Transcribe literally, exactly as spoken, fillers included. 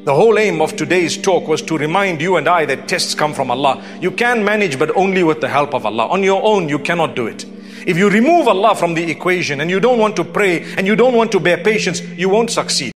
The whole aim of today's talk was to remind you and I that tests come from Allah. You can manage, but only with the help of Allah. On your own, you cannot do it. If you remove Allah from the equation and you don't want to pray and you don't want to bear patience, you won't succeed.